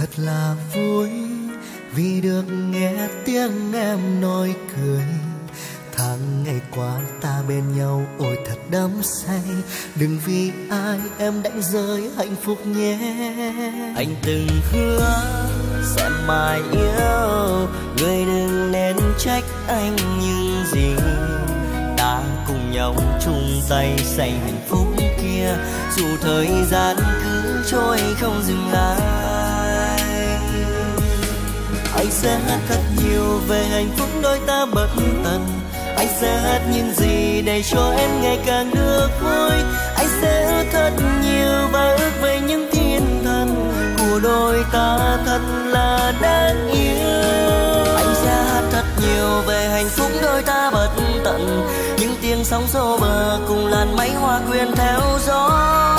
thật là vui vì được nghe tiếng em nói cười. Tháng ngày qua ta bên nhau ôi thật đắm say, đừng vì ai em đánh rơi hạnh phúc nhé. Anh từng hứa sẽ mãi yêu người, đừng nên trách anh những gì ta cùng nhau chung tay xây hạnh phúc kia, dù thời gian cứ trôi không dừng lại. Anh sẽ hát thật nhiều về hạnh phúc đôi ta bất tận, anh sẽ hát những gì để cho em ngày càng được vui. Anh sẽ ước thật nhiều và ước về những thiên thần của đôi ta thật là đáng yêu. Anh sẽ hát thật nhiều về hạnh phúc đôi ta bất tận, những tiếng sóng xô bờ cùng làn máy hoa quyện theo gió.